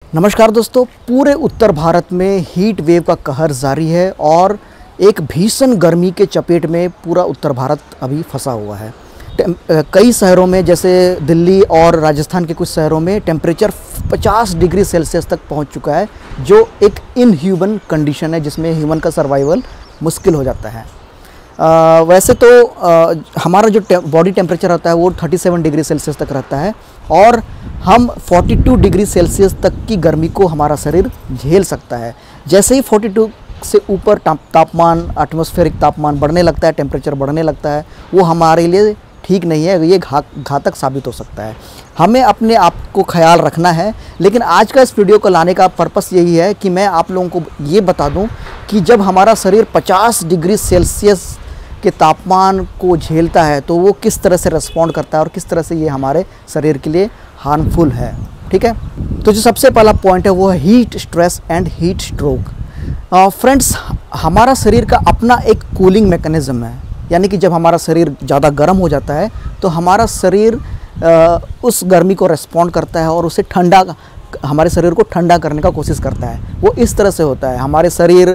नमस्कार दोस्तों, पूरे उत्तर भारत में हीट वेव का कहर जारी है और एक भीषण गर्मी के चपेट में पूरा उत्तर भारत अभी फंसा हुआ है। कई शहरों में जैसे दिल्ली और राजस्थान के कुछ शहरों में टेम्परेचर 50 डिग्री सेल्सियस तक पहुंच चुका है, जो एक इनह्यूमन कंडीशन है जिसमें ह्यूमन का सर्वाइवल मुश्किल हो जाता है। वैसे तो हमारा जो बॉडी टेम्परेचर होता है वो 37 डिग्री सेल्सियस तक रहता है और हम 42 डिग्री सेल्सियस तक की गर्मी को हमारा शरीर झेल सकता है। जैसे ही 42 से ऊपर तापमान, एटमॉस्फेरिक तापमान बढ़ने लगता है, टेम्परेचर बढ़ने लगता है, वो हमारे लिए ठीक नहीं है, ये घातक साबित हो सकता है। हमें अपने आप को ख्याल रखना है। लेकिन आज का इस वीडियो को लाने का पर्पस यही है कि मैं आप लोगों को ये बता दूं कि जब हमारा शरीर 50 डिग्री सेल्सियस के तापमान को झेलता है तो वो किस तरह से रिस्पॉन्ड करता है और किस तरह से ये हमारे शरीर के लिए हार्मफुल है। ठीक है, तो जो सबसे पहला पॉइंट है वो है heat stress and heat stroke. Friends, हमारा शरीर का अपना एक कूलिंग मैकेनिज़्म है, यानी कि जब हमारा शरीर ज़्यादा गर्म हो जाता है तो हमारा शरीर उस गर्मी को रिस्पॉन्ड करता है और उसे हमारे शरीर को ठंडा करने का कोशिश करता है। वो इस तरह से होता है, हमारे शरीर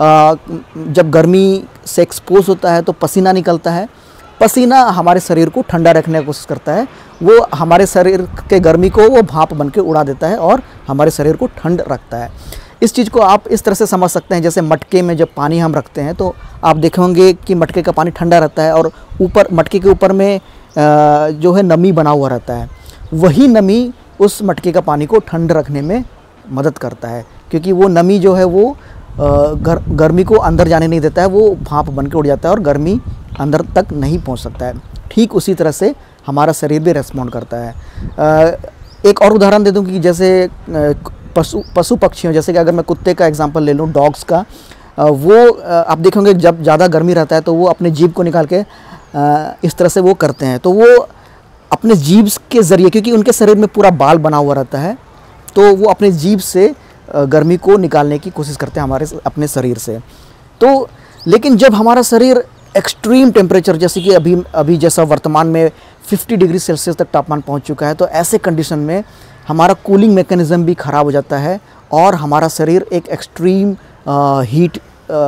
जब गर्मी से एक्सपोज होता है तो पसीना निकलता है। पसीना हमारे शरीर को ठंडा रखने की कोशिश करता है, वो हमारे शरीर के गर्मी को वो भाप बन के उड़ा देता है और हमारे शरीर को ठंड रखता है। इस चीज़ को आप इस तरह से समझ सकते हैं, जैसे मटके में जब पानी हम रखते हैं तो आप देखेंगे कि मटके का पानी ठंडा रहता है और ऊपर मटके के ऊपर में जो है नमी बना हुआ रहता है। वही नमी उस मटके का पानी को ठंड रखने में मदद करता है, क्योंकि वो नमी जो है वो गर्मी को अंदर जाने नहीं देता है, वो भाप बन के उड़ जाता है और गर्मी अंदर तक नहीं पहुंच सकता है। ठीक उसी तरह से हमारा शरीर भी रेस्पॉन्ड करता है। एक और उदाहरण दे दूं कि जैसे पशु पक्षियों, जैसे कि अगर मैं कुत्ते का एग्जांपल ले लूं, डॉग्स का, वो आप देखेंगे जब ज़्यादा गर्मी रहता है तो वो अपने जीभ को निकाल के इस तरह से वो करते हैं। तो वो अपने जीभ के ज़रिए, क्योंकि उनके शरीर में पूरा बाल बना हुआ रहता है, तो वो अपने जीभ से गर्मी को निकालने की कोशिश करते हैं अपने शरीर से। तो लेकिन जब हमारा शरीर एक्सट्रीम टेम्परेचर, जैसे कि अभी जैसा वर्तमान में 50 डिग्री सेल्सियस तक तापमान पहुंच चुका है, तो ऐसे कंडीशन में हमारा कूलिंग मैकेनिज़्म भी ख़राब हो जाता है और हमारा शरीर एक एक्सट्रीम हीट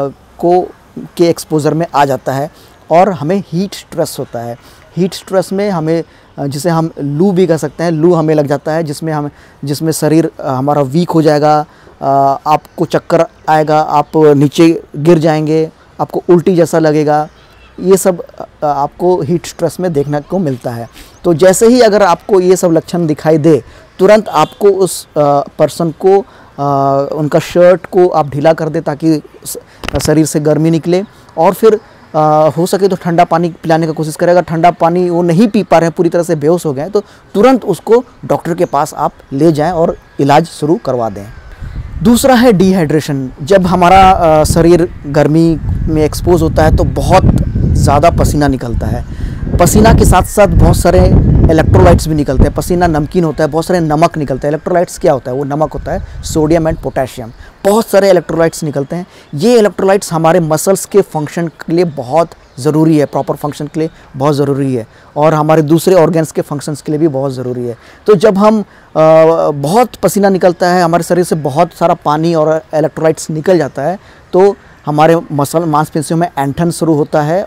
के एक्सपोजर में आ जाता है और हमें हीट स्ट्रेस होता है। हीट स्ट्रेस में हमें, जिसे हम लू भी कह सकते हैं, लू हमें लग जाता है, जिसमें शरीर हमारा वीक हो जाएगा, आपको चक्कर आएगा, आप नीचे गिर जाएंगे, आपको उल्टी जैसा लगेगा। ये सब आपको हीट स्ट्रेस में देखने को मिलता है। तो जैसे ही अगर आपको ये सब लक्षण दिखाई दे, तुरंत आपको उस पर्सन को उनका शर्ट को आप ढीला कर दे ताकि शरीर से गर्मी निकले, और फिर हो सके तो ठंडा पानी पिलाने का कोशिश करेगा। ठंडा पानी वो नहीं पी पा रहे हैं, पूरी तरह से बेहोश हो गए, तो तुरंत उसको डॉक्टर के पास आप ले जाएं और इलाज शुरू करवा दें। दूसरा है डिहाइड्रेशन। जब हमारा शरीर गर्मी में एक्सपोज होता है तो बहुत ज़्यादा पसीना निकलता है। पसीना के साथ साथ बहुत सारे इलेक्ट्रोलाइट्स भी निकलते हैं। पसीना नमकीन होता है, बहुत सारे नमक निकलते हैं। इलेक्ट्रोलाइट्स क्या होता है? वो नमक होता है, सोडियम एंड पोटेशियम। बहुत सारे इलेक्ट्रोलाइट्स निकलते हैं। ये इलेक्ट्रोलाइट्स हमारे मसल्स के फंक्शन के लिए बहुत ज़रूरी है, प्रॉपर फंक्शन के लिए बहुत ज़रूरी है, और हमारे दूसरे ऑर्गन्स के फंक्शंस के लिए भी बहुत ज़रूरी है। तो जब हम बहुत पसीना निकलता है, हमारे शरीर से बहुत सारा पानी और इलेक्ट्रोलाइट्स निकल जाता है, तो हमारे मांसपेशियों में ऐंठन शुरू होता है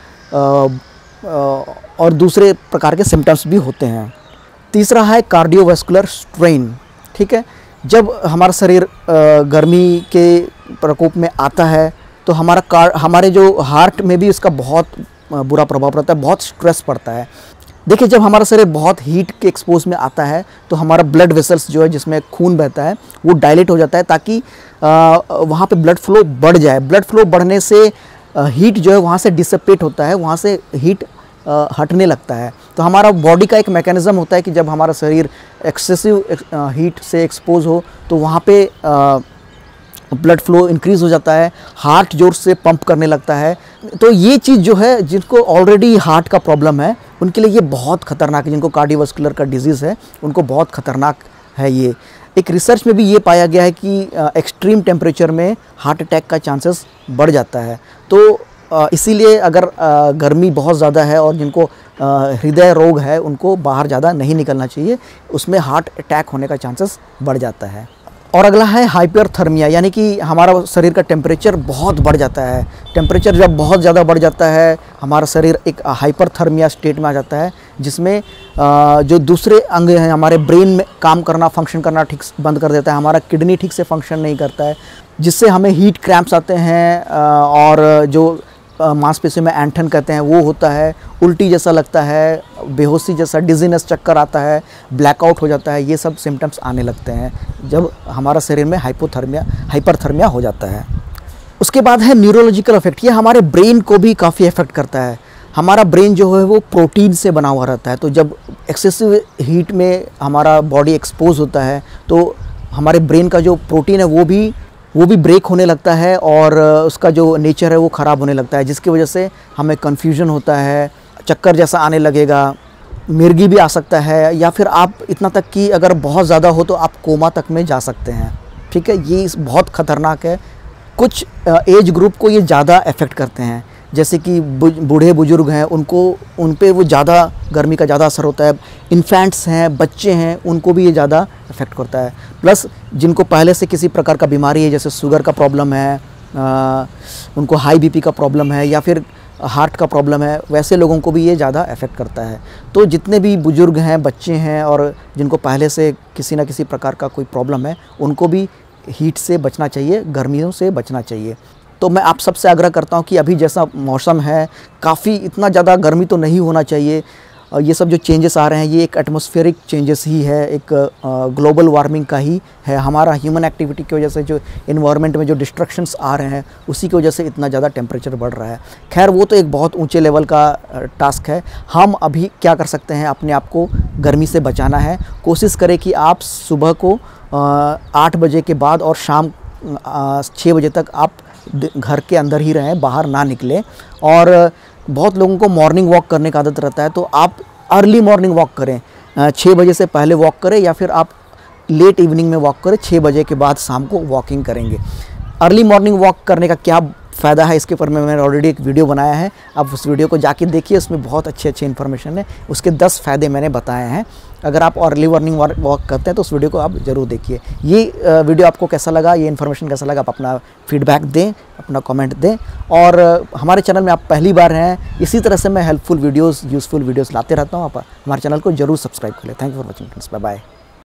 और दूसरे प्रकार के सिम्टम्स भी होते हैं। तीसरा है कार्डियोवास्कुलर स्ट्रेन। ठीक है, जब हमारा शरीर गर्मी के प्रकोप में आता है तो हमारे जो हार्ट में भी इसका बहुत बुरा प्रभाव पड़ता है, बहुत स्ट्रेस पड़ता है। देखिए, जब हमारा शरीर बहुत हीट के एक्सपोज में आता है तो हमारा ब्लड वेसल्स जो है, जिसमें खून बहता है, वो डायलेट हो जाता है ताकि वहाँ पे ब्लड फ्लो बढ़ जाए। ब्लड फ्लो बढ़ने से हीट जो है वहाँ से डिसिपेट होता है, वहाँ से हीट हटने लगता है। तो हमारा बॉडी का एक मैकेनिज़्म होता है कि जब हमारा शरीर एक्सेसिव हीट से एक्सपोज हो तो वहाँ पे ब्लड फ्लो इंक्रीज़ हो जाता है, हार्ट जोर से पंप करने लगता है। तो ये चीज़ जो है, जिनको ऑलरेडी हार्ट का प्रॉब्लम है उनके लिए ये बहुत ख़तरनाक है। जिनको कार्डियोवास्कुलर का डिजीज़ है उनको बहुत ख़तरनाक है ये। एक रिसर्च में भी ये पाया गया है कि एक्सट्रीम टेम्परेचर में हार्ट अटैक का चांसेस बढ़ जाता है। तो इसीलिए अगर गर्मी बहुत ज़्यादा है और जिनको हृदय रोग है उनको बाहर ज़्यादा नहीं निकलना चाहिए, उसमें हार्ट अटैक होने का चांसेस बढ़ जाता है। और अगला है हाइपरथर्मिया, यानी कि हमारा शरीर का टेम्परेचर बहुत बढ़ जाता है। टेम्परेचर जब बहुत ज़्यादा बढ़ जाता है, हमारा शरीर एक हाइपरथर्मिया स्टेट में आ जाता है, जिसमें जो दूसरे अंग हैं, हमारे ब्रेन में काम करना, फंक्शन करना ठीक बंद कर देता है, हमारा किडनी ठीक से फंक्शन नहीं करता है, जिससे हमें हीट क्रैम्प्स आते हैं और जो मांसपेशियों में ऐंठन कहते हैं वो होता है, उल्टी जैसा लगता है, बेहोशी जैसा, डिजीनेस, चक्कर आता है, ब्लैकआउट हो जाता है। ये सब सिम्टम्स आने लगते हैं जब हमारा शरीर में हाइपरथर्मिया हो जाता है। उसके बाद है न्यूरोलॉजिकल इफेक्ट। ये हमारे ब्रेन को भी काफ़ी इफेक्ट करता है। हमारा ब्रेन जो है वो प्रोटीन से बना हुआ रहता है, तो जब एक्सेसिव हीट में हमारा बॉडी एक्सपोज होता है तो हमारे ब्रेन का जो प्रोटीन है वो भी ब्रेक होने लगता है और उसका जो नेचर है वो ख़राब होने लगता है, जिसकी वजह से हमें कन्फ्यूजन होता है, चक्कर जैसा आने लगेगा, मिर्गी भी आ सकता है, या फिर आप इतना तक कि अगर बहुत ज़्यादा हो तो आप कोमा तक में जा सकते हैं। ठीक है, ये बहुत ख़तरनाक है। कुछ एज ग्रुप को ये ज़्यादा इफ़ेक्ट करते हैं, जैसे कि बूढ़े बुजुर्ग हैं, उन पे वो ज़्यादा गर्मी का ज़्यादा असर होता है। इन्फेंट्स हैं, बच्चे हैं, उनको भी ये ज़्यादा इफ़ेक्ट करता है। प्लस जिनको पहले से किसी प्रकार का बीमारी है, जैसे शुगर का प्रॉब्लम है, उनको हाई बीपी का प्रॉब्लम है, या फिर हार्ट का प्रॉब्लम है, वैसे लोगों को भी ये ज़्यादा इफ़ेक्ट करता है। तो जितने भी बुजुर्ग हैं, बच्चे हैं और जिनको पहले से किसी न किसी प्रकार का कोई प्रॉब्लम है, उनको भी हीट से बचना चाहिए, गर्मियों से बचना चाहिए। तो मैं आप सबसे आग्रह करता हूँ कि अभी जैसा मौसम है, काफ़ी इतना ज़्यादा गर्मी तो नहीं होना चाहिए। ये सब जो चेंजेस आ रहे हैं ये एक एटमॉस्फेरिक चेंजेस ही है, एक ग्लोबल वार्मिंग का ही है। हमारा ह्यूमन एक्टिविटी की वजह से जो इन्वायरमेंट में जो डिस्ट्रक्शंस आ रहे हैं उसी की वजह से इतना ज़्यादा टेम्परेचर बढ़ रहा है। खैर वो तो एक बहुत ऊंचे लेवल का टास्क है। हम अभी क्या कर सकते हैं, अपने आप को गर्मी से बचाना है। कोशिश करें कि आप सुबह को 8 बजे के बाद और शाम 6 बजे तक आप घर के अंदर ही रहें, बाहर ना निकलें। और बहुत लोगों को मॉर्निंग वॉक करने का आदत रहता है, तो आप अर्ली मॉर्निंग वॉक करें, 6 बजे से पहले वॉक करें, या फिर आप लेट इवनिंग में वॉक करें, 6 बजे के बाद शाम को वॉकिंग करेंगे। अर्ली मॉर्निंग वॉक करने का क्या फ़ायदा है, इसके ऊपर मैंने ऑलरेडी एक वीडियो बनाया है, आप उस वीडियो को जाके देखिए, उसमें बहुत अच्छे इन्फॉर्मेशन है, उसके 10 फ़ायदे मैंने बताए हैं। अगर आप अर्ली मॉर्निंग वॉक करते हैं तो उस वीडियो को आप ज़रूर देखिए। ये वीडियो आपको कैसा लगा, ये इन्फॉर्मेशन कैसा लगा, आप अपना फीडबैक दें, अपना कमेंट दें। और हमारे चैनल में आप पहली बार हैं, इसी तरह से मैं हेल्पफुल वीडियोज़, यूज़फुल वीडियोज़ लाते रहता हूँ। आप हमारे चैनल को ज़रूर सब्सक्राइब करें। Thank you for watching friends, bye bye.